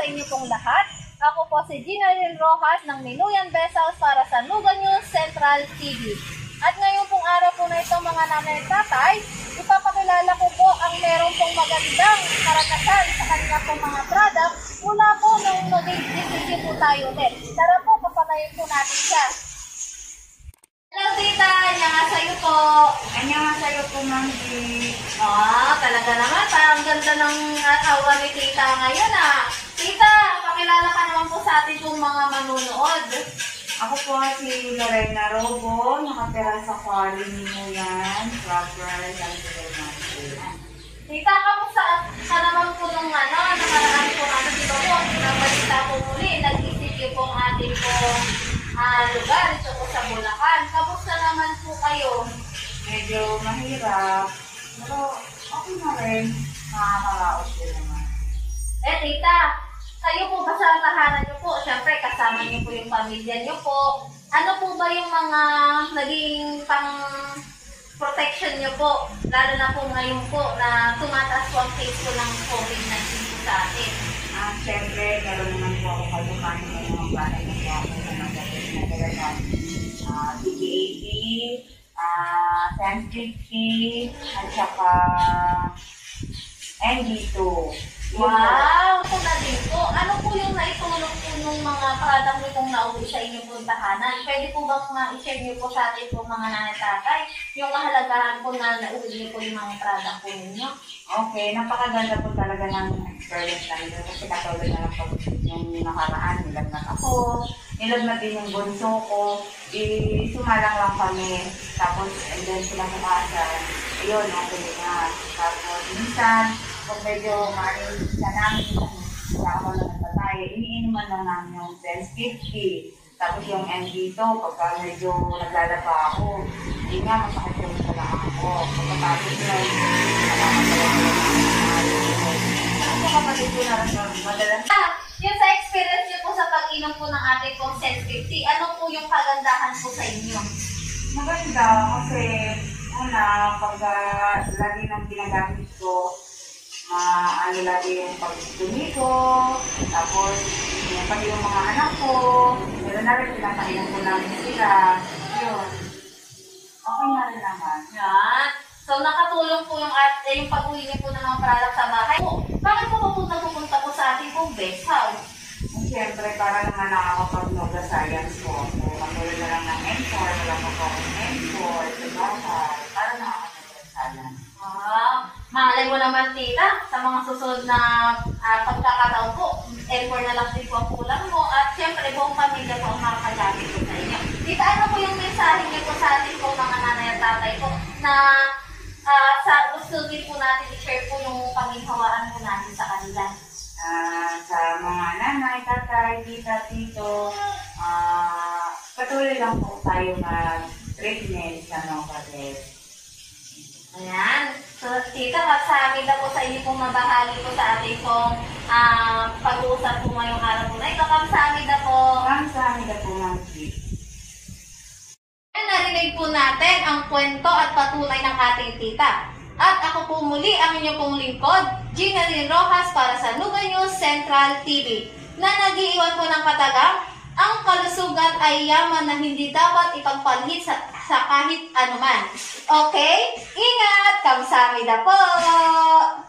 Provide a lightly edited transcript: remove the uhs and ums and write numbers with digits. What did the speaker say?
inyo pong lahat. Ako po si Ginalyn Rojas ng Minuyan Vessels para sa Nuga News Central TV. At ngayon pong araw po na ito mga nanay at tatay, ipapakilala ko po ang meron pong magandang karanasan sa kanila pong mga product mula po nung nag-DCC po tayo ulit. Tara po, papatayin po natin siya. Hello tita, annyeonghaseyo po. Annyeonghaseyo po, Ma'am G. Talaga naman, parang ganda ng aura ni tita ngayon Tita, pakilala ka naman po sa atin pong mga manunood. Ako po si Lorena Robo, nakatira sa Kualin Minuyan, proper, Tita, kamusta ka naman po nung nakaraan po natin, di ba po, nabalita po muli, nag-isip po ang ating pong lugar ito po sa Bulacan. Kamusta naman po kayo? Medyo mahirap, pero okay na rin, nakakaraos din naman. Tita, kayo po ba sa tahanan niyo po? Siyempre, kasama niyo po yung pamilya niyo po. Ano po ba yung mga naging pang-protection niyo po? Lalo na po ngayon po na tumataas po ang case po ng COVID-19 sa atin. Siyempre, meron naman po ako kalukanin ng mga bata na po ako sa nagagawin na talaga. PGAP, Sensitivity, at saka NG2. Wow! Ito na din po. Ano po yung naitulong po ng mga product niyo pong nauwi sa inyong pong tahanan? Pwede po bang ma-share niyo po sa atin po mga nanay-tatay yung kahalagahan po na nauwi niyo po yung mga product po ninyo? Okay, napakaganda po talaga ng experience namin. Kasi katulad na lang po yung nakaraan, nilagnat ako. Nilagnat din yung bunso ko. Sumalang lang kami. Tapos, and then sila kumasan. Ayun, okay na. Tapos, minsan, kung medyo marinig ka namin, wala ako lang natatay, iniinuman lang namin yung 10-50. Tapos yung NG2, pagka medyo naglalaba ako, hindi nga, masakit yung sa lang ako. Pagkatapos na ano po kapatid ko na rin madalas? Yung sa experience niyo po sa pag-inom po ng ating pong 10-50, ano po yung kagandahan po sa inyo? Maganda kasi una, pagka lagi ng ginagamit ko, ano lagi yung pagdumi ko, tapos pati yung mga anak ko, meron na rin pinapainan ko namin sila. Yun. Okay na rin naman. Yan. So, nakatulong po yung pag-uwi niyo po ng mga product sa bahay. Bakit po pupunta po sa ating pong best house? Siyempre, para naman nakakapag-noga science ko. Matulad na lang ng M4, wala pa po akong M4, sa bahay, para nakakapag-noga science. Malay mo naman tita, sa mga susunod na pagkakataon po, M4 na lang din po ang kulang mo at siyempre buong pamilya po ang makagamit po sa inyo. Tita, ano po yung mensahe niyo po sa ating po mga nanay at tatay po na gusto din po natin i-share po yung paminhawaan po natin sa kanila? Sa mga nanay, tatay, tita, tito, patuloy lang po tayo mag-treatment sa Novadex. Ayan. So, tita, magsabi na po sa inyo pong mabahagi po sa ating pong pag-uusap po ngayong araw po na ito. Kamsahamid na po. Kamsahamid na po, Ma'am G. Narinig po natin ang kwento at patunay ng ating tita. At ako po muli ang inyong pong lingkod, Ginalyn Rojas para sa Nuga News Central TV, na nag-iiwan po ng katagang, ang kalusugan ay yaman na hindi dapat ipagpalhit sa kahit anuman. Okay? Ingat! Kamsahamnida po!